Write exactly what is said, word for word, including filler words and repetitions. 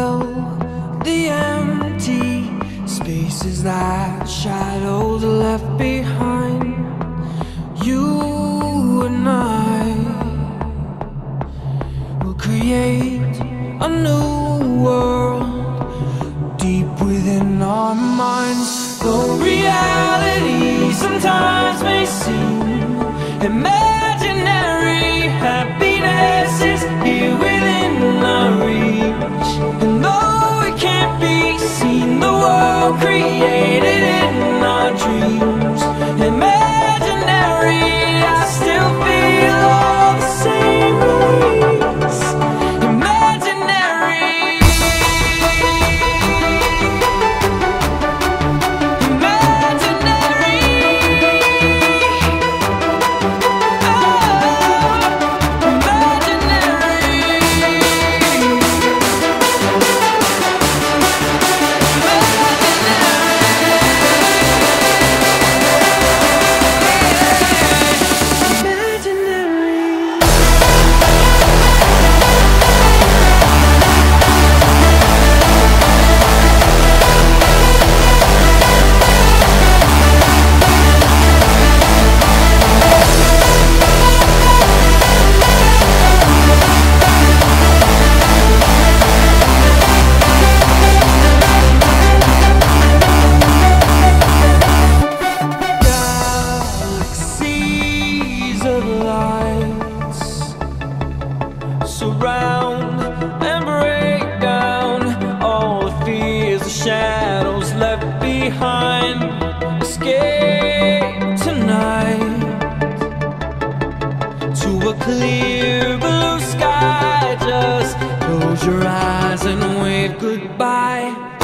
fill the empty spaces that shadows left behind. You and I will create a new world deep within our minds. Though reality sometimes may seem imaginary, happiness is here within our reach. And though it can't be seen, the world created in our dreams, imaginary, I still feel all the same ways. Imaginary, imaginary, oh, imaginary. Galaxies of lights surround and break down all the fears, the shadows left behind. Escape tonight to a clear blue sky. Just close your eyes and wave goodbye.